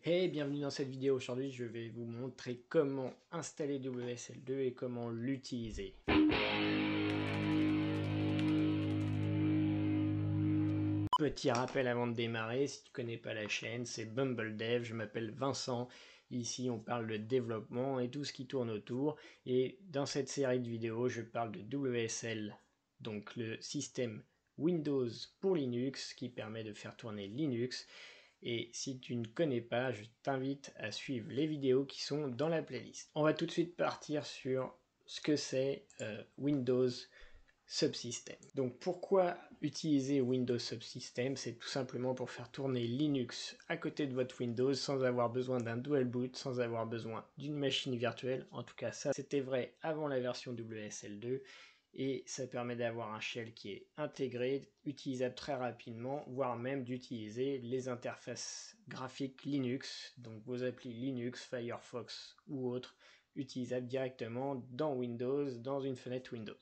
Hey, bienvenue dans cette vidéo. Aujourd'hui, je vais vous montrer comment installer WSL2 et comment l'utiliser. Petit rappel avant de démarrer, si tu connais pas la chaîne, c'est BumbleDev, je m'appelle Vincent. Ici, on parle de développement et tout ce qui tourne autour. Et dans cette série de vidéos, je parle de WSL, donc le système Windows pour Linux qui permet de faire tourner Linux. Et si tu ne connais pas, je t'invite à suivre les vidéos qui sont dans la playlist. On va tout de suite partir sur ce que c'est Windows Subsystem. Donc pourquoi utiliser Windows Subsystem? C'est tout simplement pour faire tourner Linux à côté de votre Windows sans avoir besoin d'un dual boot, sans avoir besoin d'une machine virtuelle. En tout cas, ça c'était vrai avant la version WSL2. Et ça permet d'avoir un shell qui est intégré, utilisable très rapidement, voire même d'utiliser les interfaces graphiques Linux, donc vos applis Linux, Firefox ou autres, utilisables directement dans Windows, dans une fenêtre Windows.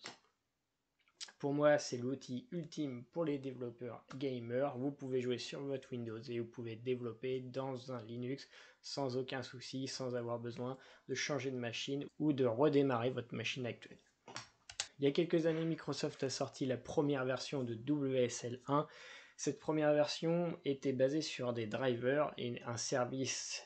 Pour moi, c'est l'outil ultime pour les développeurs gamers. Vous pouvez jouer sur votre Windows et vous pouvez développer dans un Linux sans aucun souci, sans avoir besoin de changer de machine ou de redémarrer votre machine actuelle. Il y a quelques années, Microsoft a sorti la première version de WSL1. Cette première version était basée sur des drivers et un service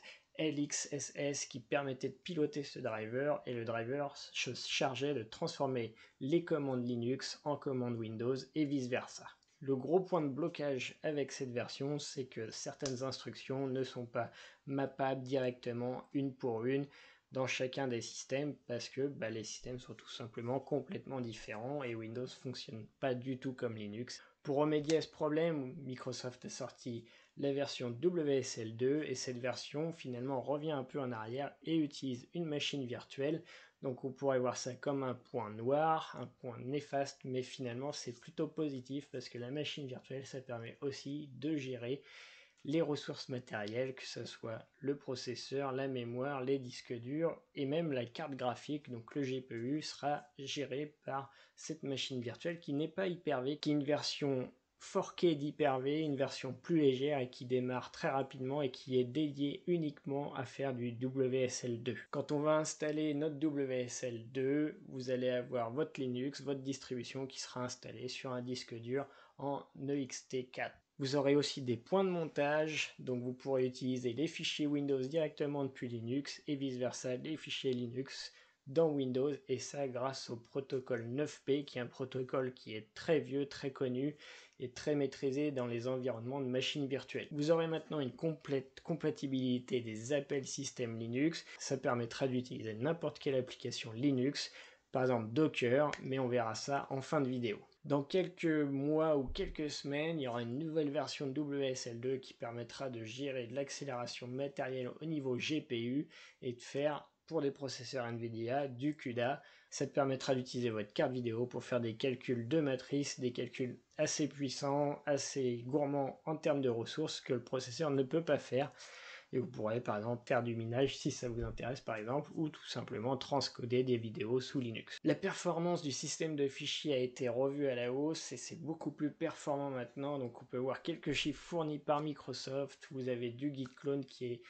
LXSS qui permettait de piloter ce driver, et le driver se chargeait de transformer les commandes Linux en commandes Windows et vice versa. Le gros point de blocage avec cette version, c'est que certaines instructions ne sont pas mappables directement une pour une dans chacun des systèmes parce que les systèmes sont tout simplement complètement différents et Windows fonctionne pas du tout comme Linux. Pour remédier à ce problème, Microsoft a sorti la version WSL2 et cette version finalement revient un peu en arrière et utilise une machine virtuelle. Donc on pourrait voir ça comme un point noir, un point néfaste, mais finalement c'est plutôt positif parce que la machine virtuelle, ça permet aussi de gérer les ressources matérielles, que ce soit le processeur, la mémoire, les disques durs et même la carte graphique, donc le GPU sera géré par cette machine virtuelle qui n'est pas Hyper-V, qui est une version forquée d'Hyper-V, une version plus légère et qui démarre très rapidement et qui est dédiée uniquement à faire du WSL2. Quand on va installer notre WSL2, vous allez avoir votre Linux, votre distribution qui sera installée sur un disque dur en ext4. Vous aurez aussi des points de montage, donc vous pourrez utiliser les fichiers Windows directement depuis Linux et vice versa les fichiers Linux dans Windows, et ça grâce au protocole 9P qui est un protocole qui est très vieux, très connu et très maîtrisé dans les environnements de machines virtuelles. Vous aurez maintenant une complète compatibilité des appels système Linux, ça permettra d'utiliser n'importe quelle application Linux, par exemple Docker, mais on verra ça en fin de vidéo. Dans quelques mois ou quelques semaines, il y aura une nouvelle version de WSL2 qui permettra de gérer de l'accélération matérielle au niveau GPU et de faire, pour des processeurs NVIDIA, du CUDA. Ça te permettra d'utiliser votre carte vidéo pour faire des calculs de matrice, des calculs assez puissants, assez gourmands en termes de ressources que le processeur ne peut pas faire. Et vous pourrez par exemple faire du minage si ça vous intéresse par exemple, ou tout simplement transcoder des vidéos sous Linux. La performance du système de fichiers a été revue à la hausse et c'est beaucoup plus performant maintenant, donc on peut voir quelques chiffres fournis par Microsoft. Vous avez du Git clone qui est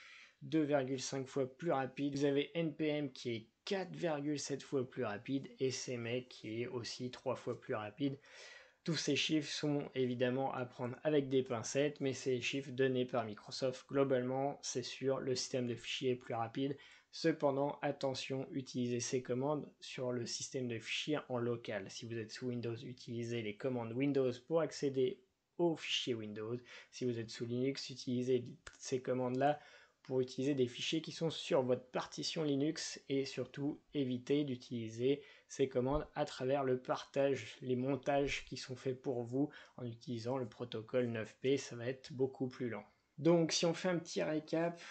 2,5 fois plus rapide, vous avez NPM qui est 4,7 fois plus rapide et CMake qui est aussi 3 fois plus rapide. Tous ces chiffres sont évidemment à prendre avec des pincettes, mais c'est les chiffres donnés par Microsoft. Globalement, c'est sûr, le système de fichiers est plus rapide. Cependant, attention, utilisez ces commandes sur le système de fichiers en local. Si vous êtes sous Windows, utilisez les commandes Windows pour accéder aux fichiers Windows. Si vous êtes sous Linux, utilisez ces commandes-là pour utiliser des fichiers qui sont sur votre partition Linux, et surtout évitez d'utiliser ces commandes à travers le partage, les montages qui sont faits pour vous en utilisant le protocole 9P, ça va être beaucoup plus lent. Donc si on fait un petit récap,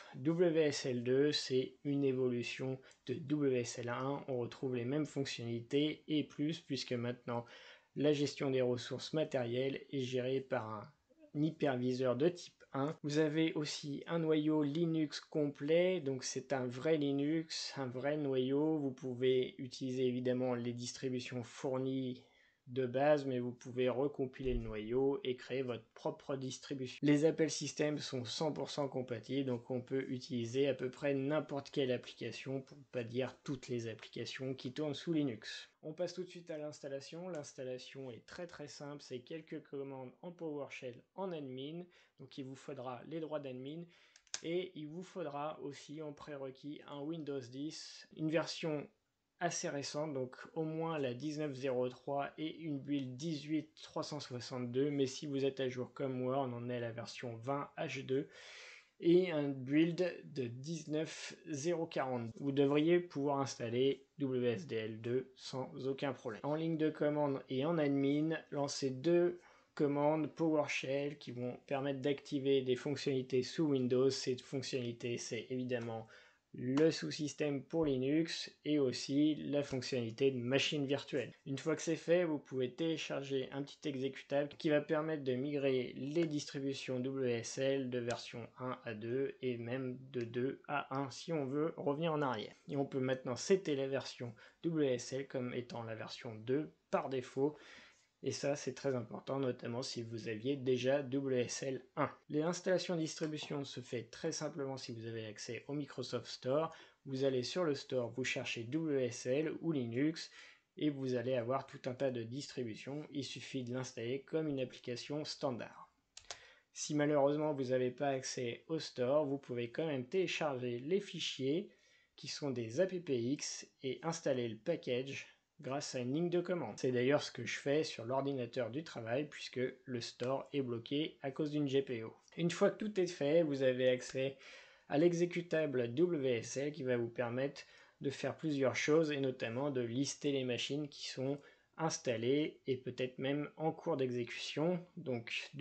WSL2 c'est une évolution de WSL1, on retrouve les mêmes fonctionnalités et plus, puisque maintenant la gestion des ressources matérielles est gérée par un hyperviseur de type 1. Vous avez aussi un noyau Linux complet, donc c'est un vrai Linux, un vrai noyau. Vous pouvez utiliser évidemment les distributions fournies de base, mais vous pouvez recompiler le noyau et créer votre propre distribution. Les appels système sont 100% compatibles, donc on peut utiliser à peu près n'importe quelle application, pour ne pas dire toutes les applications qui tournent sous Linux. On passe tout de suite à l'installation. L'installation est très simple, c'est quelques commandes en PowerShell en admin, donc il vous faudra les droits d'admin. Et il vous faudra aussi en prérequis un Windows 10, une version assez récente, donc au moins la 19.03 et une build 18.362, mais si vous êtes à jour comme moi, on en est à la version 20 H2 et un build de 19.040. Vous devriez pouvoir installer WSDL2 sans aucun problème. En ligne de commande et en admin, lancez deux commandes PowerShell qui vont permettre d'activer des fonctionnalités sous Windows. Ces fonctionnalités, c'est évidemment le sous-système pour Linux et aussi la fonctionnalité de machine virtuelle. Une fois que c'est fait, vous pouvez télécharger un petit exécutable qui va permettre de migrer les distributions WSL de version 1 à 2 et même de 2 à 1 si on veut revenir en arrière. Et on peut maintenant setter la version WSL comme étant la version 2 par défaut. Et ça, c'est très important, notamment si vous aviez déjà WSL 1. L'installation distribution se fait très simplement si vous avez accès au Microsoft Store. Vous allez sur le store, vous cherchez WSL ou Linux, et vous allez avoir tout un tas de distributions. Il suffit de l'installer comme une application standard. Si malheureusement vous n'avez pas accès au store, vous pouvez quand même télécharger les fichiers qui sont des appx et installer le package grâce à une ligne de commande. C'est d'ailleurs ce que je fais sur l'ordinateur du travail puisque le store est bloqué à cause d'une GPO. Une fois que tout est fait, vous avez accès à l'exécutable WSL qui va vous permettre de faire plusieurs choses et notamment de lister les machines qui sont installées et peut-être même en cours d'exécution. Donc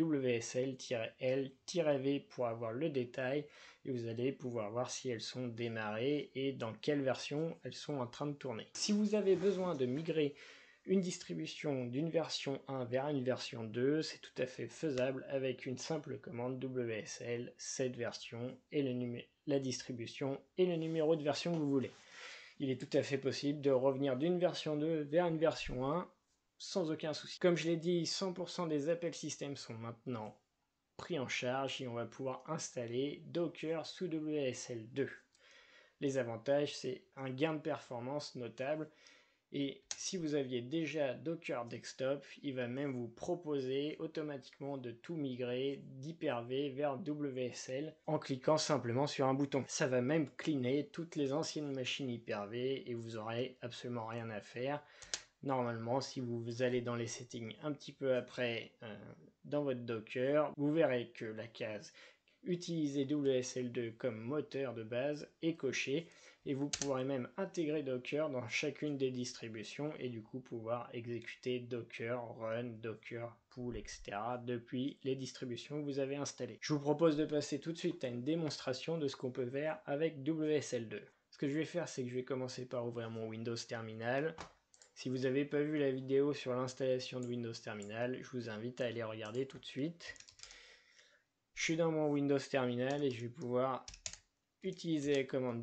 WSL-L-V pour avoir le détail et vous allez pouvoir voir si elles sont démarrées et dans quelle version elles sont en train de tourner. Si vous avez besoin de migrer une distribution d'une version 1 vers une version 2, c'est tout à fait faisable avec une simple commande WSL, cette version et la distribution et le numéro de version que vous voulez. Il est tout à fait possible de revenir d'une version 2 vers une version 1 sans aucun souci. Comme je l'ai dit, 100% des appels système sont maintenant pris en charge et on va pouvoir installer Docker sous WSL2. Les avantages, c'est un gain de performance notable. Et si vous aviez déjà Docker Desktop, il va même vous proposer automatiquement de tout migrer d'Hyper-V vers WSL en cliquant simplement sur un bouton. Ça va même cleaner toutes les anciennes machines Hyper-V et vous n'aurez absolument rien à faire. Normalement, si vous allez dans les settings un petit peu après dans votre Docker, vous verrez que la case utiliser WSL2 comme moteur de base est cochée et vous pourrez même intégrer Docker dans chacune des distributions et du coup pouvoir exécuter Docker Run, Docker Pull, etc. depuis les distributions que vous avez installées. Je vous propose de passer tout de suite à une démonstration de ce qu'on peut faire avec WSL2. Ce que je vais faire, c'est que je vais commencer par ouvrir mon Windows Terminal. Si vous n'avez pas vu la vidéo sur l'installation de Windows Terminal, je vous invite à aller regarder tout de suite. Je suis dans mon Windows Terminal et je vais pouvoir utiliser la commande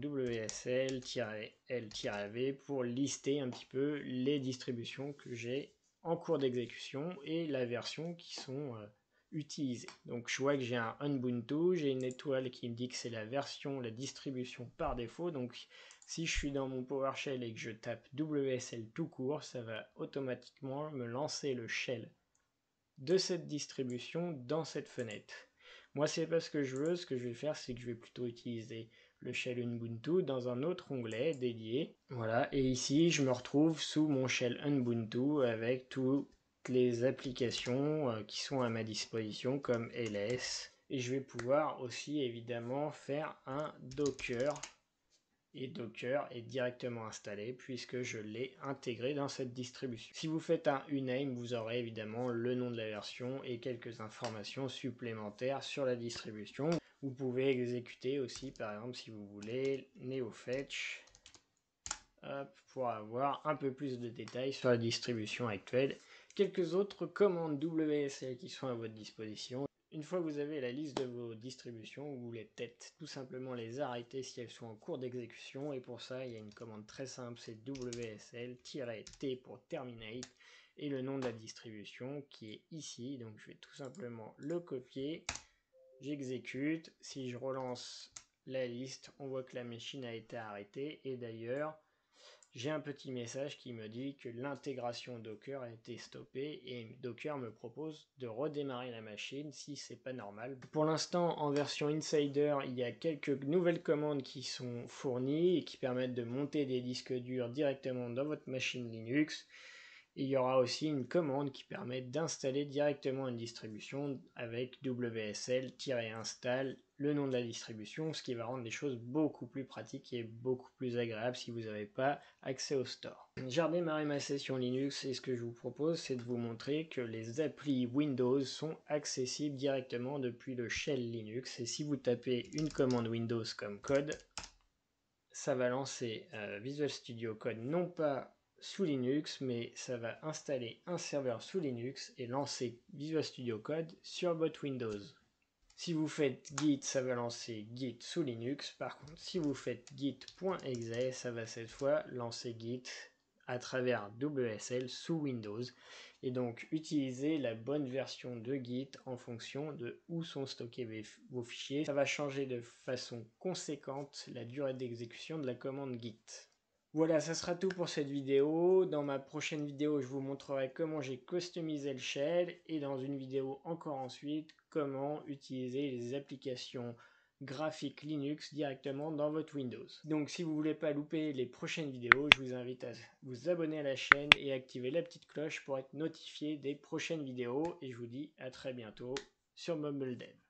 WSL-L-V pour lister un petit peu les distributions que j'ai en cours d'exécution et la version qui sont utilisées. Donc je vois que j'ai un Ubuntu, j'ai une étoile qui me dit que c'est la version, la distribution par défaut. Donc si je suis dans mon PowerShell et que je tape WSL tout court, ça va automatiquement me lancer le shell de cette distribution dans cette fenêtre. Moi, c'est pas ce que je veux. Ce que je vais faire, c'est que je vais plutôt utiliser le shell Ubuntu dans un autre onglet dédié. Voilà, et ici, je me retrouve sous mon shell Ubuntu avec toutes les applications qui sont à ma disposition, comme ls. Et je vais pouvoir aussi, évidemment, faire un Docker. Et Docker est directement installé puisque je l'ai intégré dans cette distribution. Si vous faites un uname, vous aurez évidemment le nom de la version et quelques informations supplémentaires sur la distribution. Vous pouvez exécuter aussi, par exemple, si vous voulez, neofetch pour avoir un peu plus de détails sur la distribution actuelle. Quelques autres commandes WSL qui sont à votre disposition. Une fois que vous avez la liste de vos distributions, vous voulez peut-être tout simplement les arrêter si elles sont en cours d'exécution. Et pour ça, il y a une commande très simple, c'est WSL-T pour terminate. et le nom de la distribution qui est ici. Donc je vais tout simplement le copier, j'exécute. Si je relance la liste, on voit que la machine a été arrêtée et d'ailleurs j'ai un petit message qui me dit que l'intégration Docker a été stoppée et Docker me propose de redémarrer la machine si c'est pas normal. Pour l'instant, en version Insider, il y a quelques nouvelles commandes qui sont fournies et qui permettent de monter des disques durs directement dans votre machine Linux. Et il y aura aussi une commande qui permet d'installer directement une distribution avec wsl-install, le nom de la distribution, ce qui va rendre les choses beaucoup plus pratiques et beaucoup plus agréables si vous n'avez pas accès au store. J'ai redémarré ma session Linux et ce que je vous propose, c'est de vous montrer que les applis Windows sont accessibles directement depuis le shell Linux. Et si vous tapez une commande Windows comme code, ça va lancer Visual Studio Code non pas sous Linux, mais ça va installer un serveur sous Linux et lancer Visual Studio Code sur votre Windows. Si vous faites Git, ça va lancer Git sous Linux. Par contre, si vous faites git.exe, ça va cette fois lancer Git à travers WSL sous Windows. Et donc, utilisez la bonne version de Git en fonction de où sont stockés vos fichiers. Ça va changer de façon conséquente la durée d'exécution de la commande Git. Voilà, ça sera tout pour cette vidéo. Dans ma prochaine vidéo, je vous montrerai comment j'ai customisé le shell et dans une vidéo encore ensuite, comment utiliser les applications graphiques Linux directement dans votre Windows. Donc si vous ne voulez pas louper les prochaines vidéos, je vous invite à vous abonner à la chaîne et activer la petite cloche pour être notifié des prochaines vidéos. Et je vous dis à très bientôt sur MumbleDev.